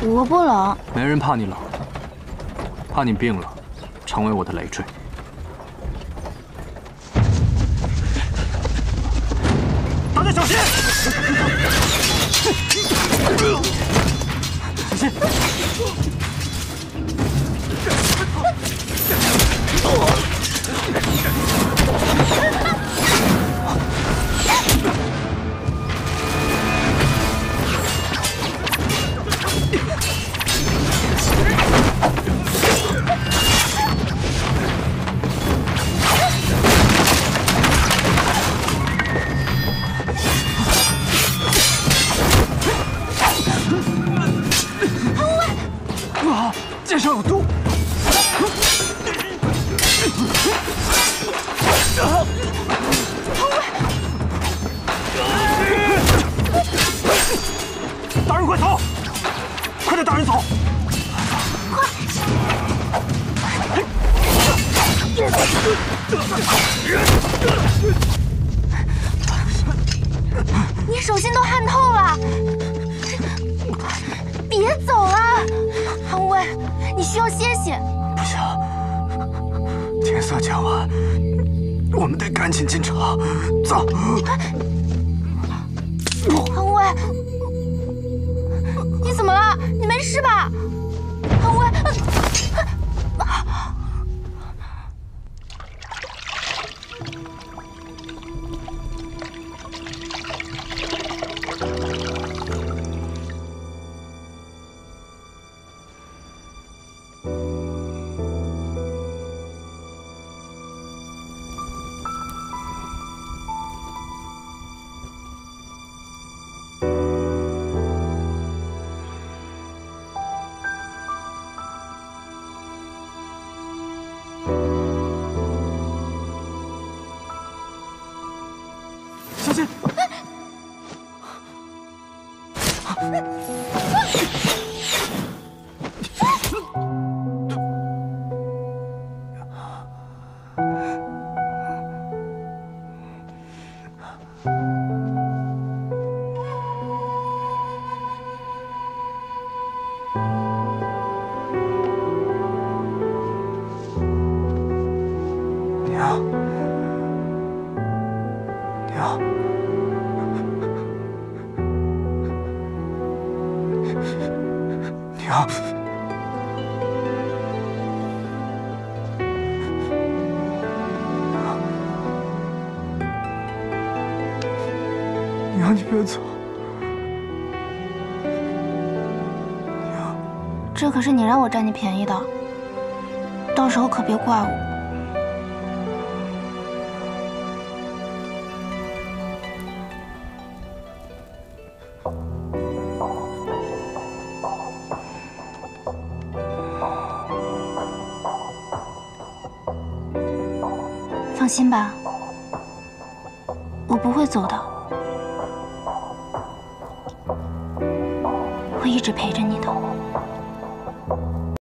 我不冷。 没人怕你冷，怕你病了，成为我的累赘。 大家小心！小心！ 剑上有毒！ 大人快走！快带大人走！ 快！你手心都汗透了，别走了，韩无畏，你需要歇歇。 不行，天色将晚，我们得赶紧进城。走。 韩无畏，你怎么了？你没事吧？韩无畏。 小心！娘，娘。 娘，娘，你别走！娘， 这可是你让我占你便宜的，到时候可别怪我。 放心吧，我不会走的，会一直陪着你的。